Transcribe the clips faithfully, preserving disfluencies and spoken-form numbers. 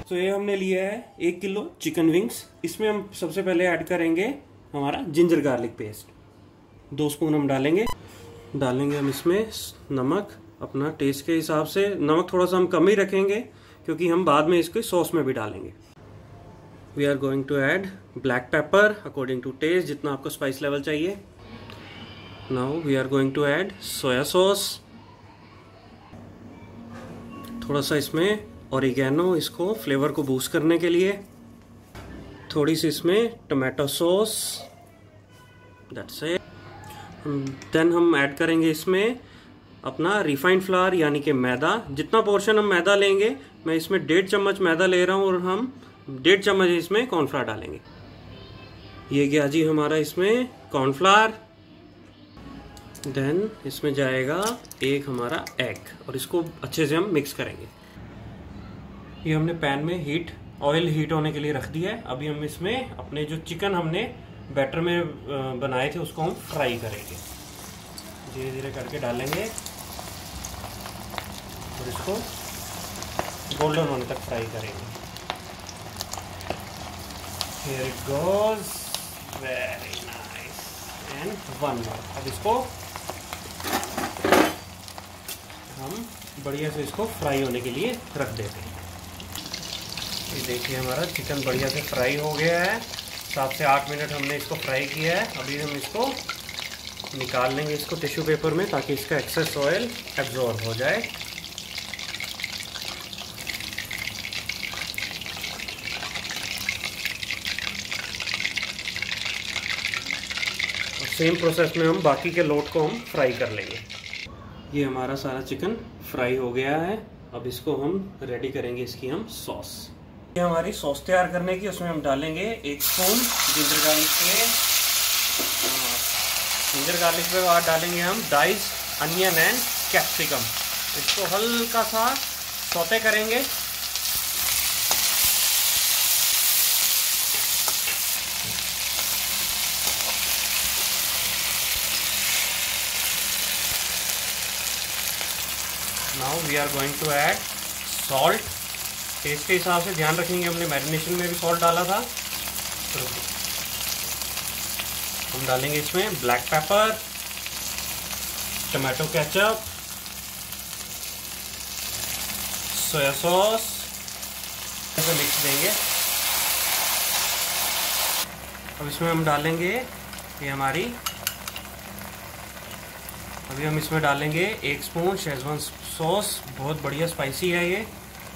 तो ये हमने लिया है एक किलो चिकन विंग्स। इसमें हम सबसे पहले ऐड करेंगे हमारा जिंजर गार्लिक पेस्ट, दो स्पून हम डालेंगे। डालेंगे हम इसमें नमक अपना टेस्ट के हिसाब से। नमक थोड़ा सा हम कम ही रखेंगे क्योंकि हम बाद में इसको सॉस में भी डालेंगे। We are going to add black pepper according to taste, जितना आपको स्पाइस लेवल चाहिए। Now we are going to add soya sauce, थोड़ा सा इसमें ऑरिगेनो, इसको फ्लेवर को बूस्ट करने के लिए। थोड़ी सी इसमें tomato sauce, that's it. Then हम ऐड करेंगे इसमें अपना रिफाइंड फ्लावर यानी कि मैदा। जितना पोर्शन हम मैदा लेंगे, मैं इसमें डेढ़ चम्मच मैदा ले रहा हूँ और हम डेढ़ चम्मच इसमें कॉर्नफ्लावर डालेंगे। ये गया जी हमारा इसमें कॉर्नफ्लावर। देन इसमें जाएगा एक हमारा एग और इसको अच्छे से हम मिक्स करेंगे। ये हमने पैन में हीट ऑयल हीट होने के लिए रख दिया है। अभी हम इसमें अपने जो चिकन हमने बैटर में बनाए थे उसको हम फ्राई करेंगे। धीरे धीरे करके डालेंगे और इसको गोल्डन होने तक फ्राई करेंगे। Here it goes, very nice and one more। अब इसको हम बढ़िया से इसको फ्राई होने के लिए रख देते हैं। ये देखिए हमारा चिकन बढ़िया से फ्राई हो गया है। सात से आठ मिनट हमने इसको फ्राई किया है। अभी हम इसको निकाल लेंगे इसको टिश्यू पेपर में, ताकि इसका एक्सेस ऑयल एब्जॉर्ब हो जाए। और सेम प्रोसेस में हम बाकी के लोट को हम फ्राई कर लेंगे। ये हमारा सारा चिकन फ्राई हो गया है। अब इसको हम रेडी करेंगे इसकी हम सॉस। ये हमारी सॉस तैयार करने की, उसमें हम डालेंगे एक स्पून जिंजर गार्लिक पे जिंजर गार्लिक पे बाद डालेंगे हम डाइस अनियन एंड कैप्सिकम। इसको हल्का सा सौते करेंगे। Now we are going to add salt. Taste के हिसाब से ध्यान रखेंगे, हमने मैरिनेशन में भी सॉल्ट डाला था। तो हम डालेंगे इसमें black pepper, tomato ketchup, soya sauce, ऐसे मिक्स देंगे। अब इसमें हम डालेंगे ये हमारी अभी हम इसमें डालेंगे एक स्पून शेजवान सॉस। बहुत बढ़िया स्पाइसी है ये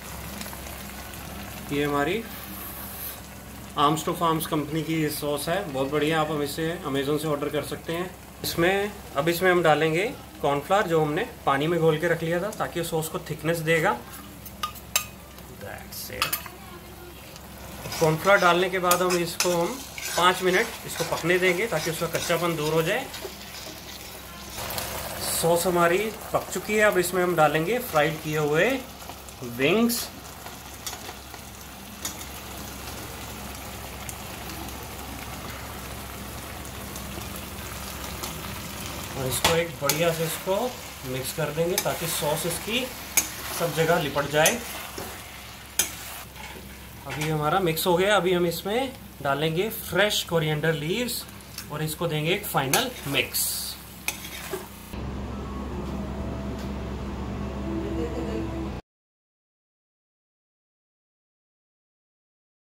ये हमारी आर्म्स टू फार्म्स कंपनी की सॉस है, बहुत बढ़िया। आप हम इसे अमेज़न से ऑर्डर कर सकते हैं। इसमें अब इसमें हम डालेंगे कॉर्नफ्लावर, जो हमने पानी में घोल के रख लिया था, ताकि सॉस को थिकनेस देगा। That's it. कॉर्नफ्लावर डालने के बाद हम इसको हम पाँच मिनट इसको पकने देंगे, ताकि उसका कच्चापन दूर हो जाए। सॉस हमारी पक चुकी है। अब इसमें हम डालेंगे फ्राइड किए हुए विंग्स। और इसको एक बढ़िया से इसको मिक्स कर देंगे, ताकि सॉस इसकी सब जगह लिपट जाए। अभी हमारा मिक्स हो गया। अभी हम इसमें डालेंगे फ्रेश कोरिएंडर लीव्स और इसको देंगे एक फाइनल मिक्स।